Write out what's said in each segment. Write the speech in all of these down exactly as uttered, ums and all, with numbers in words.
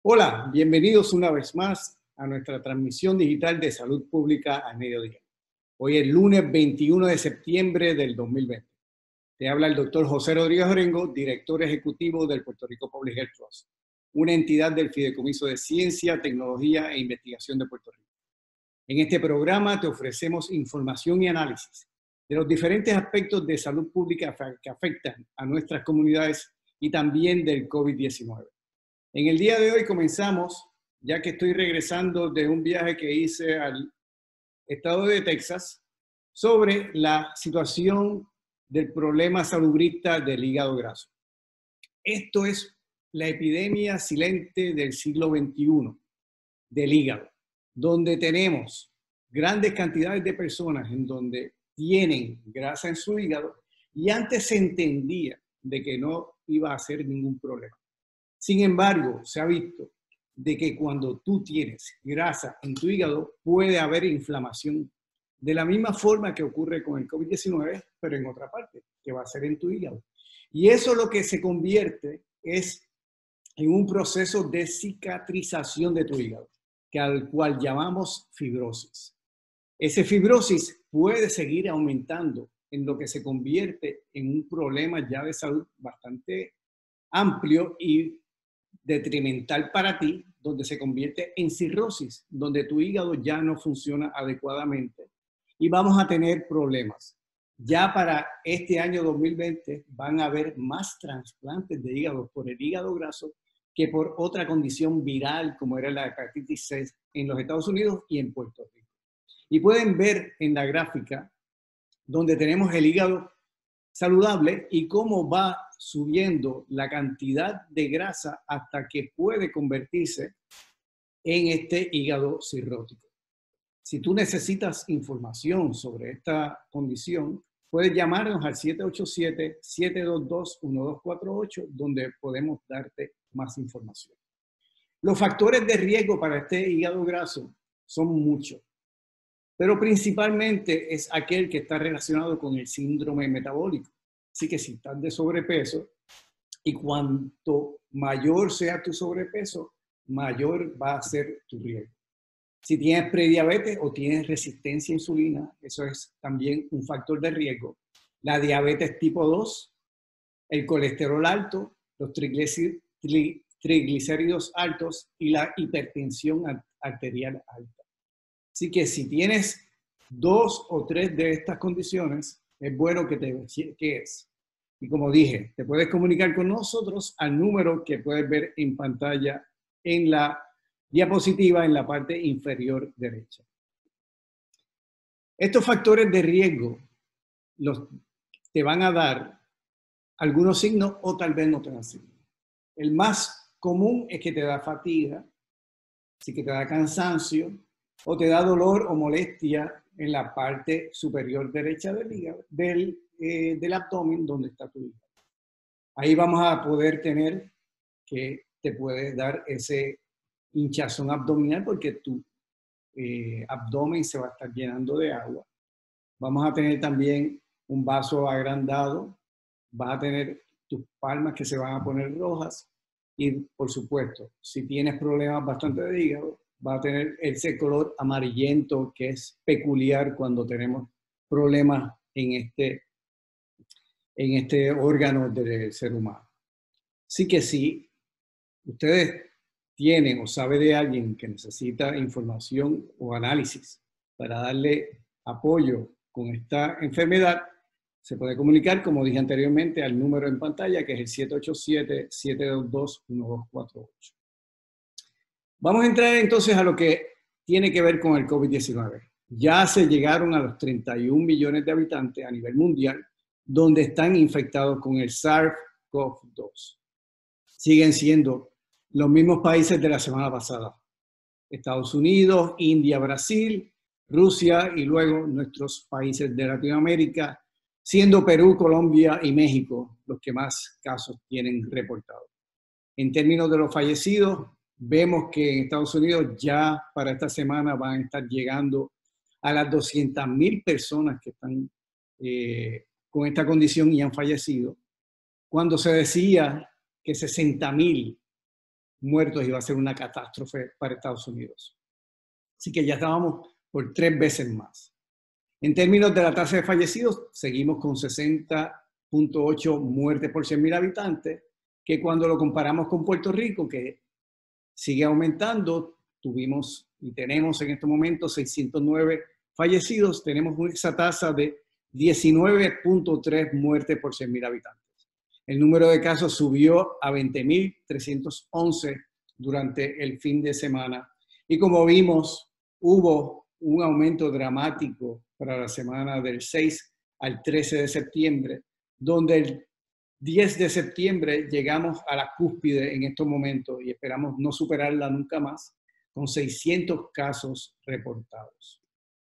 Hola, bienvenidos una vez más a nuestra transmisión digital de Salud Pública al Mediodía. Hoy es lunes veintiuno de septiembre del dos mil veinte. Te habla el doctor José Rodríguez Orengo, director ejecutivo del Puerto Rico Public Health Trust, una entidad del Fideicomiso de Ciencia, Tecnología e Investigación de Puerto Rico. En este programa te ofrecemos información y análisis de los diferentes aspectos de salud pública que afectan a nuestras comunidades y también del COVID diecinueve. En el día de hoy comenzamos, ya que estoy regresando de un viaje que hice al estado de Texas, sobre la situación del problema salubrista del hígado graso. Esto es la epidemia silente del siglo veintiuno del hígado, donde tenemos grandes cantidades de personas en donde tienen grasa en su hígado y antes se entendía de que no iba a ser ningún problema. Sin embargo, se ha visto de que cuando tú tienes grasa en tu hígado puede haber inflamación de la misma forma que ocurre con el COVID diecinueve, pero en otra parte, que va a ser en tu hígado. Y eso lo que se convierte es en un proceso de cicatrización de tu hígado, que al cual llamamos fibrosis. Esa fibrosis puede seguir aumentando en lo que se convierte en un problema ya de salud bastante amplio y detrimental para ti, donde se convierte en cirrosis, donde tu hígado ya no funciona adecuadamente y vamos a tener problemas. Ya para este año dos mil veinte van a haber más trasplantes de hígado por el hígado graso que por otra condición viral como era la hepatitis C en los Estados Unidos y en Puerto Rico. Y pueden ver en la gráfica donde tenemos el hígado saludable y cómo va subiendo la cantidad de grasa hasta que puede convertirse en este hígado cirrótico. Si tú necesitas información sobre esta condición, puedes llamarnos al siete ocho siete, siete dos dos, uno dos cuatro ocho, donde podemos darte más información. Los factores de riesgo para este hígado graso son muchos, pero principalmente es aquel que está relacionado con el síndrome metabólico. Así que si estás de sobrepeso, y cuanto mayor sea tu sobrepeso, mayor va a ser tu riesgo. Si tienes prediabetes o tienes resistencia a insulina, eso es también un factor de riesgo. La diabetes tipo dos, el colesterol alto, los triglicéridos altos y la hipertensión arterial alta. Así que si tienes dos o tres de estas condiciones, es bueno que te cheques. Y como dije, te puedes comunicar con nosotros al número que puedes ver en pantalla en la diapositiva en la parte inferior derecha. Estos factores de riesgo los, te van a dar algunos signos o tal vez no te dan signos. El más común es que te da fatiga, así que te da cansancio, o te da dolor o molestia en la parte superior derecha del hígado, del, eh, del abdomen donde está tu hígado. Ahí vamos a poder tener que te puede dar ese hinchazón abdominal porque tu eh, abdomen se va a estar llenando de agua. Vamos a tener también un vaso agrandado, vas a tener tus palmas que se van a poner rojas y, por supuesto, si tienes problemas bastante de hígado, va a tener ese color amarillento que es peculiar cuando tenemos problemas en este, en este órgano del ser humano. Así que si ustedes tienen o saben de alguien que necesita información o análisis para darle apoyo con esta enfermedad, se puede comunicar, como dije anteriormente, al número en pantalla que es el siete ocho siete, siete dos dos, uno dos cuatro ocho. Vamos a entrar entonces a lo que tiene que ver con el COVID diecinueve. Ya se llegaron a los treinta y un millones de habitantes a nivel mundial donde están infectados con el SARS CoV dos. Siguen siendo los mismos países de la semana pasada. Estados Unidos, India, Brasil, Rusia y luego nuestros países de Latinoamérica, siendo Perú, Colombia y México los que más casos tienen reportados. En términos de los fallecidos, vemos que en Estados Unidos ya para esta semana van a estar llegando a las doscientas mil personas que están eh, con esta condición y han fallecido. Cuando se decía que sesenta mil muertos iba a ser una catástrofe para Estados Unidos. Así que ya estábamos por tres veces más. En términos de la tasa de fallecidos, seguimos con sesenta punto ocho muertes por cien mil habitantes, que cuando lo comparamos con Puerto Rico, que sigue aumentando, tuvimos y tenemos en este momento seiscientos nueve fallecidos, tenemos esa tasa de diecinueve punto tres muertes por cien mil habitantes. El número de casos subió a veinte mil trescientos once durante el fin de semana. Y como vimos, hubo un aumento dramático para la semana del seis al trece de septiembre, donde el diez de septiembre llegamos a la cúspide en estos momentos y esperamos no superarla nunca más, con seiscientos casos reportados.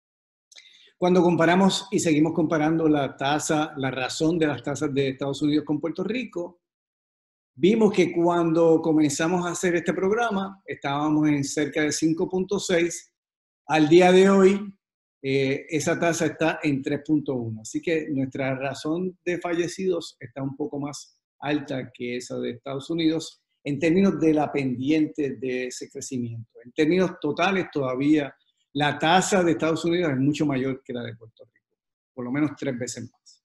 Cuando comparamos y seguimos comparando la tasa, la razón de las tasas de Estados Unidos con Puerto Rico, vimos que cuando comenzamos a hacer este programa estábamos en cerca de cinco punto seis. Al día de hoy, eh, esa tasa está en tres punto uno. Así que nuestra razón de fallecidos está un poco más alta que esa de Estados Unidos en términos de la pendiente de ese crecimiento. En términos totales todavía la tasa de Estados Unidos es mucho mayor que la de Puerto Rico, por lo menos tres veces más.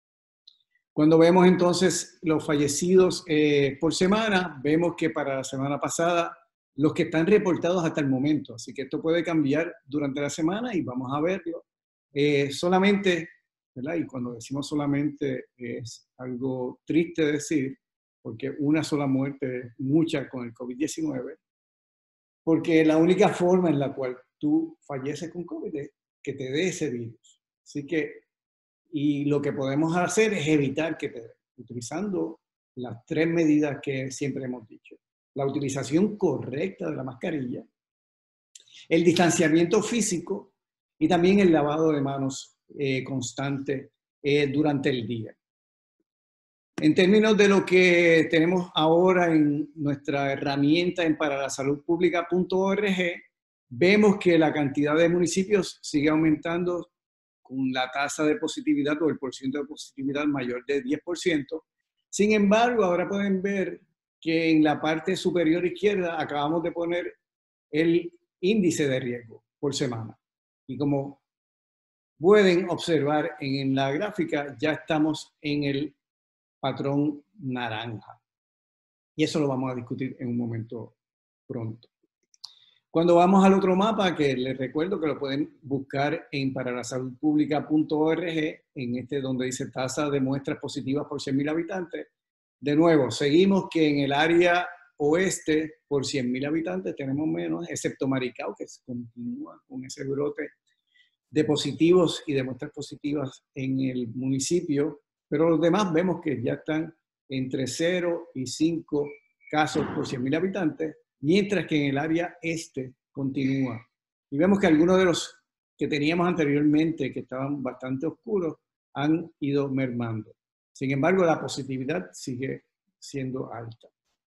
Cuando vemos entonces los fallecidos eh, por semana, vemos que para la semana pasada, los que están reportados hasta el momento, así que esto puede cambiar durante la semana y vamos a verlo, eh, solamente, ¿verdad? Y cuando decimos solamente es algo triste decir, porque una sola muerte es mucha con el COVID diecinueve, porque la única forma en la cual tú falleces con COVID es que te dé ese virus. Así que, y lo que podemos hacer es evitar que te dé, utilizando las tres medidas que siempre hemos dicho. La utilización correcta de la mascarilla, el distanciamiento físico y también el lavado de manos eh, constante eh, durante el día. En términos de lo que tenemos ahora en nuestra herramienta en para la salud pública punto org, vemos que la cantidad de municipios sigue aumentando con la tasa de positividad o el porcentaje de positividad mayor de diez por ciento. Sin embargo, ahora pueden ver que en la parte superior izquierda acabamos de poner el índice de riesgo por semana. Y como pueden observar en la gráfica, ya estamos en el patrón naranja. Y eso lo vamos a discutir en un momento pronto. Cuando vamos al otro mapa, que les recuerdo que lo pueden buscar en para la salud pública punto org, en este donde dice tasa de muestras positivas por cien mil habitantes, de nuevo, seguimos que en el área oeste, por cien mil habitantes, tenemos menos, excepto Maricao, que continúa con ese brote de positivos y de muestras positivas en el municipio, pero los demás vemos que ya están entre cero y cinco casos por cien mil habitantes, mientras que en el área este continúa. Y vemos que algunos de los que teníamos anteriormente, que estaban bastante oscuros, han ido mermando. Sin embargo, la positividad sigue siendo alta.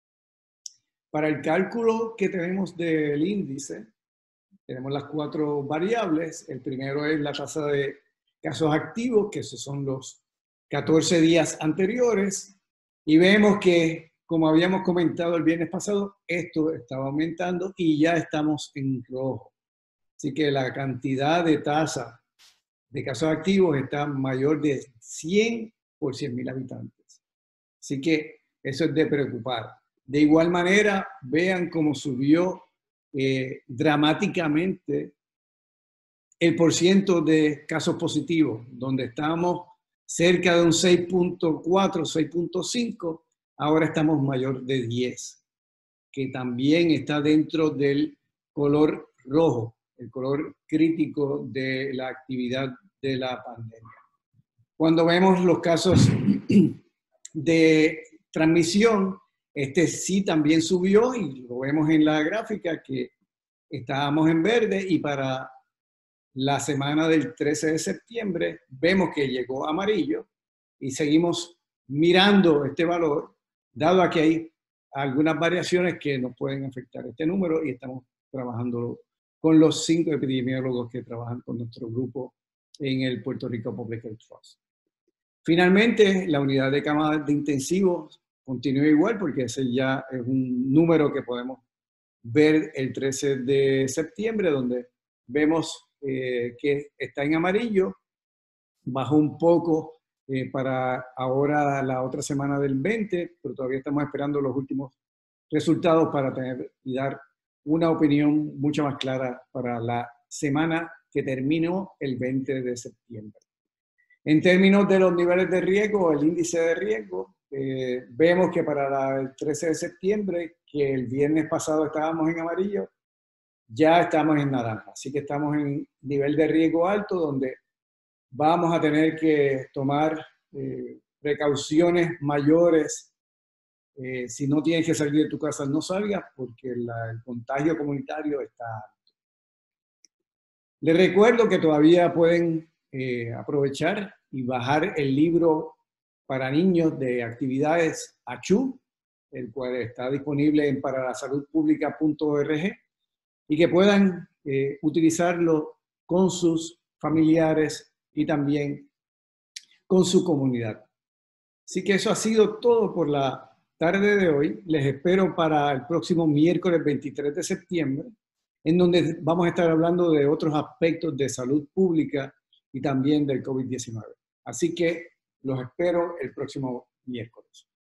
Para el cálculo que tenemos del índice, tenemos las cuatro variables. El primero es la tasa de casos activos, que esos son los catorce días anteriores. Y vemos que, como habíamos comentado el viernes pasado, esto estaba aumentando y ya estamos en rojo. Así que la cantidad de tasa de casos activos está mayor de cien por cien mil habitantes. Así que eso es de preocupar. De igual manera, vean cómo subió eh, dramáticamente el porciento de casos positivos, donde estábamos cerca de un seis punto cuatro, seis punto cinco, ahora estamos mayor de diez, que también está dentro del color rojo, el color crítico de la actividad de la pandemia. Cuando vemos los casos de transmisión, este sí también subió y lo vemos en la gráfica que estábamos en verde y para la semana del trece de septiembre vemos que llegó a amarillo y seguimos mirando este valor, dado que hay algunas variaciones que nos pueden afectar este número y estamos trabajando con los cinco epidemiólogos que trabajan con nuestro grupo en el Puerto Rico Public Health Trust. Finalmente, la unidad de cama de intensivos continúe igual porque ese ya es un número que podemos ver el trece de septiembre, donde vemos eh, que está en amarillo, bajó un poco eh, para ahora la otra semana del veinte, pero todavía estamos esperando los últimos resultados para tener y dar una opinión mucho más clara para la semana que terminó el veinte de septiembre. En términos de los niveles de riesgo, el índice de riesgo, eh, vemos que para la, el trece de septiembre, que el viernes pasado estábamos en amarillo, ya estamos en naranja. Así que estamos en nivel de riesgo alto, donde vamos a tener que tomar eh, precauciones mayores. Eh, si no tienes que salir de tu casa, no salgas, porque la, el contagio comunitario está alto. Les recuerdo que todavía pueden eh, aprovechar y bajar el libro para niños de actividades ACHU, el cual está disponible en para la salud pública punto org, y que puedan eh, utilizarlo con sus familiares y también con su comunidad. Así que eso ha sido todo por la tarde de hoy. Les espero para el próximo miércoles veintitrés de septiembre, en donde vamos a estar hablando de otros aspectos de salud pública y también del COVID diecinueve. Así que los espero el próximo miércoles.